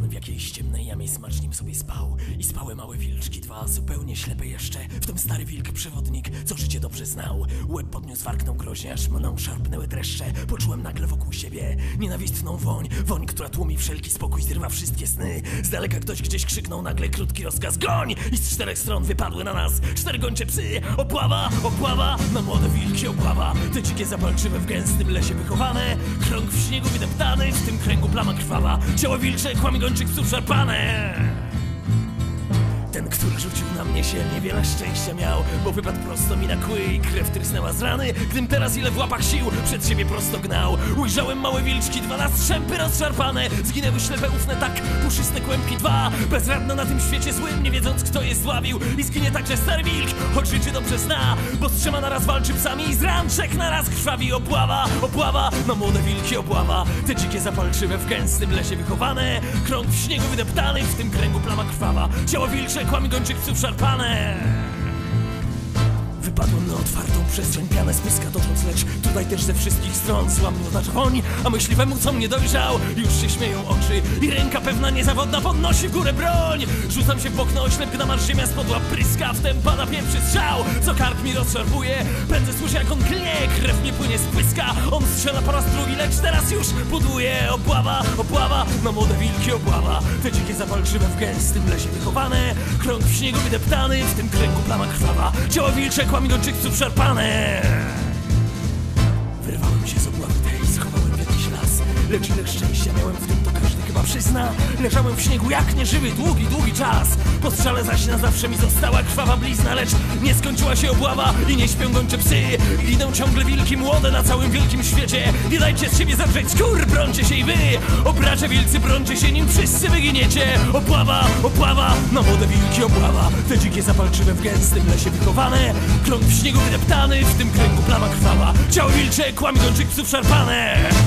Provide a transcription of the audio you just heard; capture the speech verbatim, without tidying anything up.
w jakiejś ciemnej jamie smacznie sobie spał. I spały małe wilczki dwa, zupełnie ślepe jeszcze. W tym stary wilk przewodnik, co życie dobrze znał. Łeb podniósł, warknął groźnie, aż mną szarpnęły dreszcze. Poczułem nagle wokół siebie nienawistną woń. Woń, która tłumi wszelki spokój, zrywa wszystkie sny. Z daleka ktoś gdzieś krzyknął nagle krótki rozkaz: goń! I z czterech stron wypadły na nas cztery gończe psy. Opława, opława, na młode wilki opława. Te dzikie zapalczywe w gęstym lesie wychowane. Krąg w śniegu wydeptany, w tym kręgu plama krwawa. Ciało wilcze, kłami gończych psów szarpane. Ten, który rzucił na mnie się, niewiele szczęścia miał, bo wypadł prosto mi na kły i krew trysnęła z rany. Gdym teraz ile w łapach sił przed siebie prosto gnał, ujrzałem małe wilczki dwa na strzępy rozszarpane. Zginęły ślepe ufne tak, puszyste kłębki dwa, bezradne na tym świecie złym, nie wiedząc kto je zławił. I zginie także stary wilk, choć życie dobrze zna, bo z trzema naraz walczy psami i z ran trzech naraz krwawi. Opława, opława, na młode wilki opława. Te dzikie zapalczywe w gęstym lesie wychowane. Krąg w śniegu wydeptany, w tym kręgu plama krwawa. Ciało wilcze, kłami gończych psów szarpane. Wypadłem na otwartą przestrzeń, pianę z pyska tocząc, lecz tutaj też ze wszystkich stron zła miotacz woń. A myśliwemu, co mnie dojrzał, już się śmieją oczy i ręka pewna niezawodna podnosi w górę broń. Rzucam się w okno, oślep, gdy marsz ziemia spodła pryska, wtem pada pierwszy strzał, co kark mi rozszarpuje. Pędzę, słyszę jak on klnie, krew mi płynie z pyska. On strzela po raz drugi, lecz teraz już buduje. Opława, opława, na młode wilki opława. Te dzikie zapalczywe w gęstym lesie wychowane. Krąg w śniegu wydeptany, w tym kręgu plama krwawa. Ciało wilcze, kłami gończych psów szarpane. Wyrwałem się z obławy tej, schowałem w jakiś las, lecz ile szczęścia miałem w tym, to każdy chyba przyzna. Leżałem w śniegu jak nieżywy długi, długi czas. Po strzale zaś na zawsze mi została krwawa blizna, lecz nie skończyła się obława i nie śpią gończe psy. Idą ciągle wilki młode na całym wielkim świecie. Nie dajcie z siebie zadrzeć skór, brońcie się i wy, o bracia wilcy, brońcie się, nim wszyscy wyginiecie. Opława, opława, na młode wilki opława. Te dzikie zapalczywe w gęstym lesie wychowane. Krąg w śniegu wydeptany, w tym kręgu plama krwawa. Ciało wilcze, kłami gończych psów szarpane.